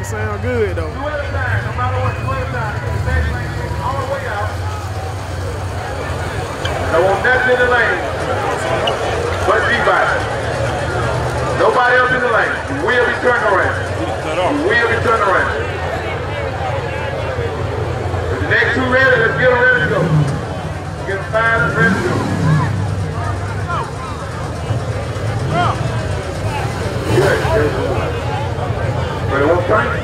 It sound good though. 2 at a time, no matter what, 2 at a time. Get the next lane all the way out. I want nothing in the lane but D-body. Nobody else in the lane. You will be turned around. You will be turned around. If the next 2 ready, let's get them ready to go. Get them 5 and ready to go. Good. Ready, one turn.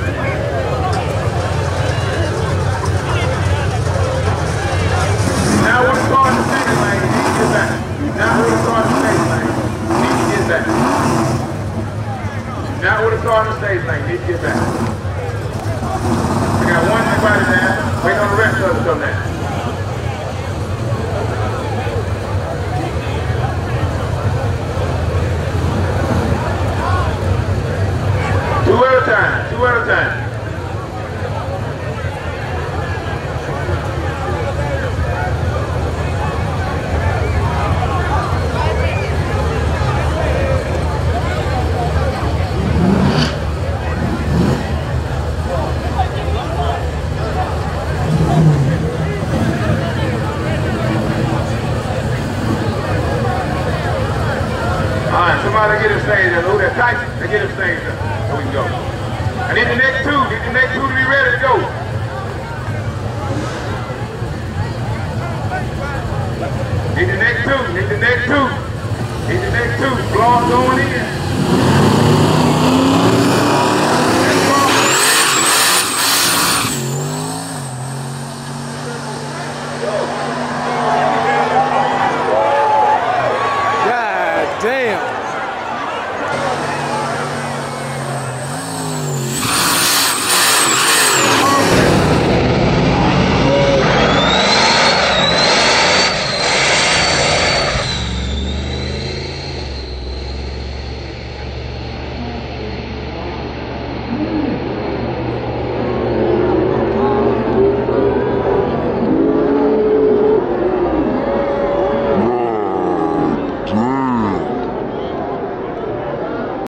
Now when the car in the second lane, you need to get back. Now when the car in the stage lane, you need to get back. Now with the car in the stage lane, you need to get back. I got one everybody down. Wait on the rest of us to come down. Two at a time. Alright, somebody get him staged up. Oh, that's tight. They get him staged up. There we go. I need the next 2. Need the next 2 to be ready to go. Need the next 2. Need the next 2. Need the next 2. Blonde going in. God damn.